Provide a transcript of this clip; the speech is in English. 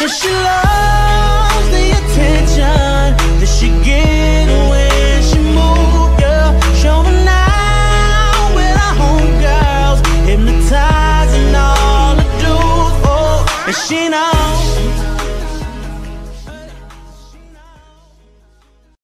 She loves the attention that she get when she move, yeah. Showing now with her homegirls, hypnotizing all the dudes, oh. And she not